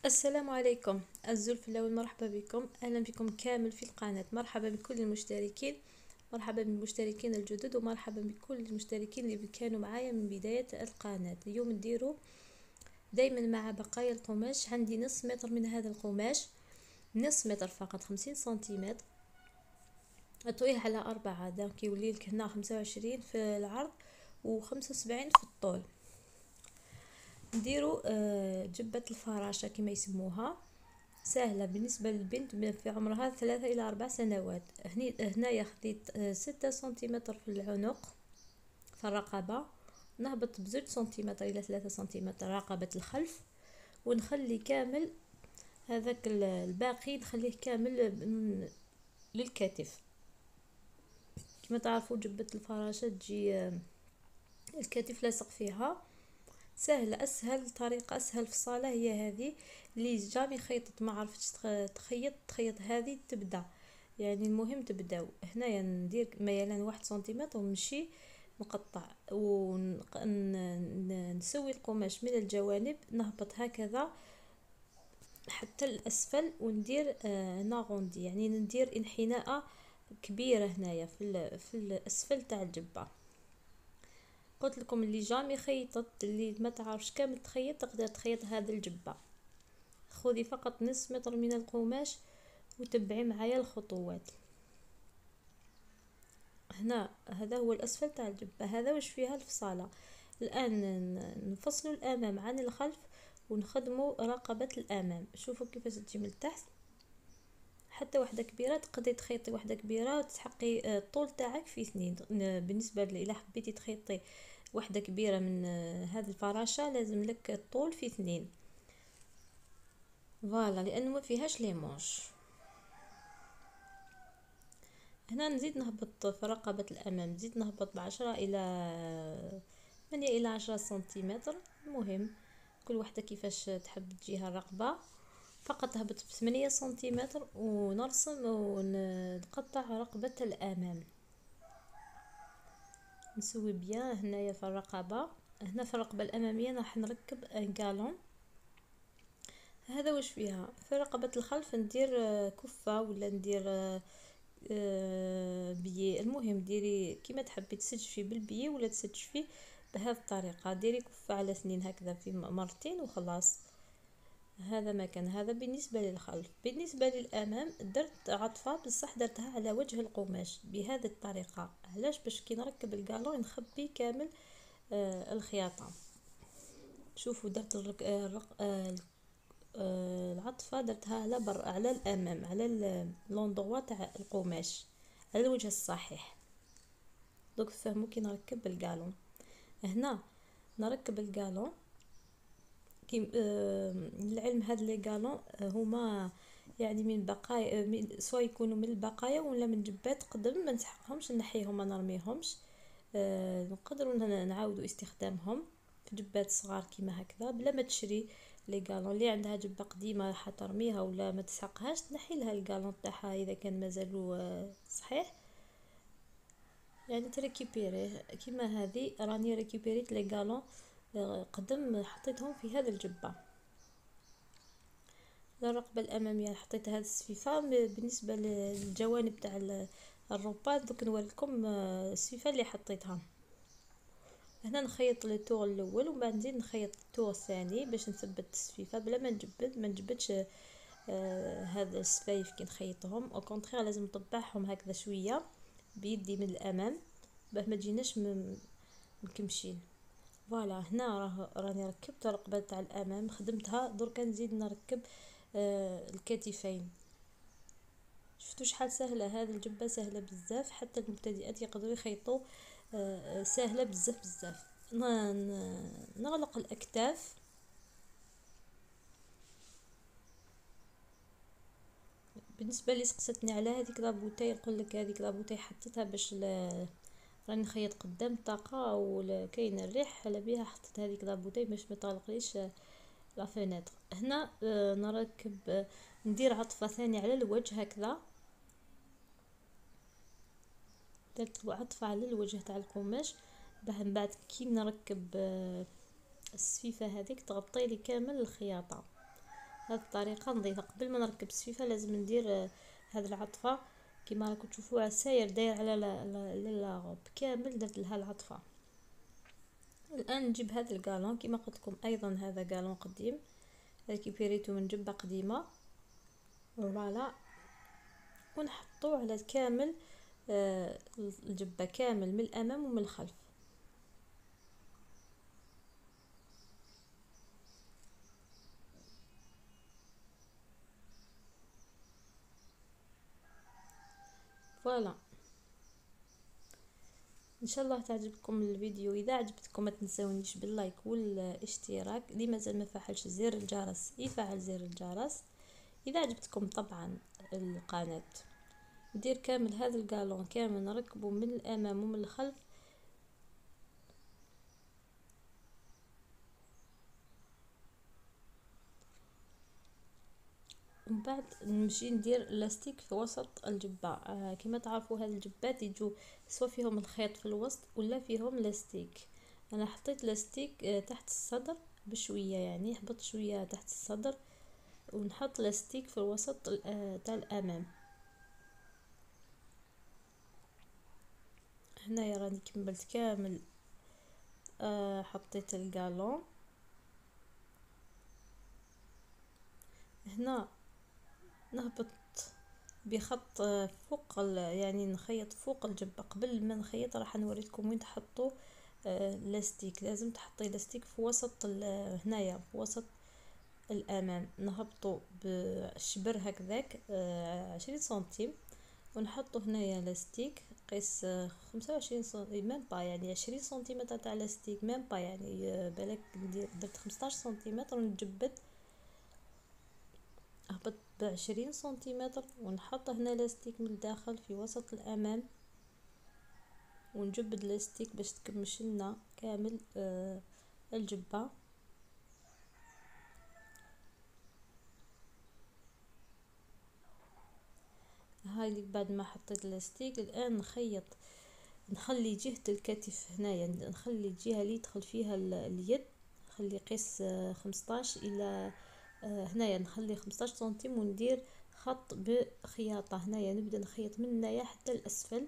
السلام عليكم الزلفلة والمرحبا بكم. أهلا بكم كامل في القناة. مرحبا بكل المشتركين، مرحبا بالمشتركين الجدد، ومرحبا بكل المشتركين اللي كانوا معايا من بداية القناة. اليوم نديرو دايما مع بقايا القماش. عندي نص متر من هذا القماش، نص متر فقط، 50 سنتيمتر. أطويه على 4، دونك يولي لك هنا 25 في العرض و75 في الطول. نديرو جبة الفراشة كما يسموها، سهلة بالنسبة للبنت في عمرها 3 إلى 4 سنوات. هنايا خديت 6 سنتيمتر في العنق في الرقبة، نهبط ب2 سنتيمتر إلى 3 سنتيمتر رقبة الخلف، ونخلي كامل هذاك الباقي نخليه كامل للكتف. كما تعرفوا جبة الفراشة تجي الكتف لاصق فيها. سهلة، اسهل طريقة، اسهل فصالة هي هذه. اللي جامي خيطت ما عرفتش تخيط هذه تبدا، يعني المهم تبداو. هنايا ندير ميلان 1 سنتيمتر ونمشي نقطع ونسوي القماش من الجوانب، نهبط هكذا حتى الاسفل وندير ناغوندي، يعني ندير انحناء كبيرة هنايا في الاسفل تاع الجبة. قلت لكم اللي جامي خيطت، اللي ما تعرفش كامل تخيط تقدر تخيط هذه الجبة. خذي فقط نصف متر من القماش وتبعي معايا الخطوات. هنا هذا هو الاسفل تاع الجبة، هذا واش فيها الفصالة. الان نفصلوا الامام عن الخلف ونخدموا رقبة الامام. شوفوا كيفاش تجي من تحت. حتى وحده كبيره تقدري تخيطي وحده كبيره وتسحقي الطول تاعك في 2. بالنسبه الى حبيتي تخيطي وحده كبيره من هذه الفراشه لازم لك الطول في 2، فوالا، لانه ما فيهاش لي مونش. هنا نزيد نهبط في رقبه الامام، نزيد نهبط ب10 الى 8 الى 10 سنتيمتر. المهم كل وحده كيفاش تحب تجيها الرقبه. فقط هبط ب8 سنتيمتر ونرسم ونقطع رقبة الأمام. نسوي بيان هنايا في الرقبة. هنا في الرقبة الأمامية راح نركب انقالون. هذا واش فيها. في رقبة الخلف ندير كفة ولا ندير بيي. المهم ديري كيما تحبي، تسجفي بالبيي ولا تسجفي بهذه الطريقة. ديري كفة على 2 هكذا في مرتين وخلاص. هذا مكان. هذا بالنسبة للخلف. بالنسبة للأمام درت عطفة، بصح درتها على وجه القماش بهذه الطريقة. علاش؟ باش كي نركب القالون نخبي كامل الخياطة. شوفوا درت العطفة درتها على الأمام، على لوندغوا تاع القماش، على الوجه الصحيح. دوك فهموا كي نركب القالون. هنا نركب القالون للعلم هاد لي قالون هما يعني من بقايا، سواء يكونوا من البقايا ولا من جبات قدم. ما نسحقهمش، نحيهم، ما نرميهمش. نقدروا نعاودوا استخدامهم في جبات صغار كيما هكذا، بلا ما تشري لي قالون. اللي عندها جبه قديمه راح ترميها ولا ما تسحقهاش، تنحي لها القالون تاعها اذا كان مازالوا صحيح، يعني تريكيبيريه. كيما هذه راني ريكيبيريت لي قالون قدم، حطيتهم في هذا الجبة. الرقبة الأمامية حطيت هذه السفيفة. بالنسبة للجوانب تاع الروبان دوك نوريكم السفيفة اللي حطيتها. هنا نخيط الطور الاول ومن بعد نزيد نخيط الطور الثاني باش نثبت السفيفة بلا ما نجبدش هذا السفايف كي نخيطهم. او كونطرير لازم نطبعهم هكذا شوية بيدي من الأمام باه ما تجيناش مكمشين. فوالا. هنا راني ركبت الرقبه تاع الامام، خدمتها. درك نزيد نركب الكتفين. شفتوا شحال سهله هذه الجبه؟ سهله بزاف، حتى المبتدئات يقدروا يخيطوا. سهله بزاف بزاف. نغلق الاكتاف. بالنسبه لي سقستني على هذيك لابوتاي، نقول لك هذيك لابوتاي حطيتها باش راني نخيط قدام الطاقه وكاين الريح، على بها حطيت هذيك لابوتاي باش ما تغلقليش لا فينيتر. هنا نركب، ندير عطفه ثانيه على الوجه هكذا. درت عطفه على الوجه تاع القماش باه من بعد كي نركب السفيفه هذيك تغطي لي كامل الخياطه. هذه الطريقه نضيفها قبل ما نركب السفيفه. لازم ندير هذه العطفه كيما راكم تشوفوها ساير داير على لا غوب كامل، درت لها العطفه. الان نجيب هذا الكالون كيما قلت لكم، ايضا هذا كالون قديم ريكيبيريتو من جبه قديمه، فوالا، ونحطوه على كامل الجبه كامل من الامام ومن الخلف. فوالا، ان شاء الله تعجبكم الفيديو. اذا عجبتكم ما تنسونيش باللايك والاشتراك، اللي مازال ما فعلش زر الجرس يفعل زر الجرس. اذا عجبتكم طبعا القناه، ندير كامل هذا الكالون كامل نركبه من الامام ومن الخلف، ومن بعد نمشي ندير لاستيك في وسط الجبه. كما تعرفوا هذه الجبات يجوا سواء فيهم الخيط في الوسط ولا فيهم لاستيك. انا حطيت لاستيك تحت الصدر بشويه، يعني هبط شويه تحت الصدر، ونحط لاستيك في الوسط تاع الامام. هنايا راني كملت كامل، حطيت الكالون هنا، نهبط بخط فوق يعني نخيط فوق الجبة. قبل ما نخيط راح نوريكم وين تحطوا لاستيك. لازم تحطي لاستيك في وسط هنايا في وسط الامام، نهبطوا بالشبر هكذاك 20 سنتيم، ونحطوا هنايا لاستيك قيس 25 سنتيم ميم با، يعني 20 سنتيمتر تاع لاستيك ميم با، يعني بالك درت 15 سنتيمتر ونجبد اهبط ب20 سنتيمتر، ونحط هنا لاستيك من الداخل في وسط الامام، ونجبد لاستيك باش تكمش لنا كامل الجبه. هاي بعد ما حطيت لاستيك الان نخيط، نخلي جهة الكتف هنايا، نخلي الجهة اللي يدخل فيها اليد، نخلي قيس 15 الى هنايا نخلي 15 سنتيم، وندير خط بخياطة هنايا، نبدأ نخيط من هنايا حتى الأسفل،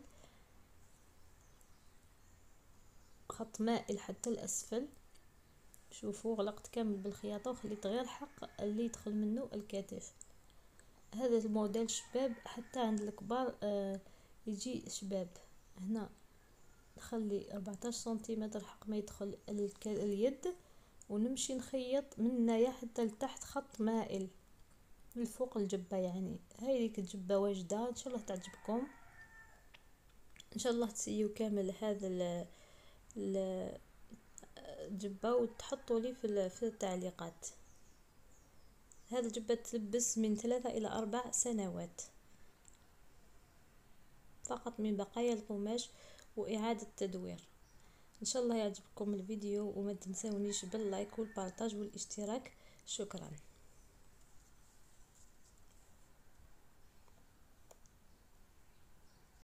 خط مائل حتى الأسفل. شوفوا غلقت كامل بالخياطة وخليت غير حق اللي يدخل منه الكتف. هذا الموديل شباب حتى عند الكبار يجي شباب. هنا نخلي 14 سنتيمتر حق ما يدخل اليد، ونمشي نخيط من هنايا حتى لتحت خط مائل من فوق الجبة. يعني هاي ديك الجبة واجدة، ان شاء الله تعجبكم، ان شاء الله تسيو كامل هذا الجبة وتحطوا لي في التعليقات. هذا الجبة تلبس من 3 إلى 4 سنوات فقط من بقايا القماش وإعادة تدوير. ان شاء الله يعجبكم الفيديو، وما تنسونيش باللايك والبارطاج والاشتراك. شكرا.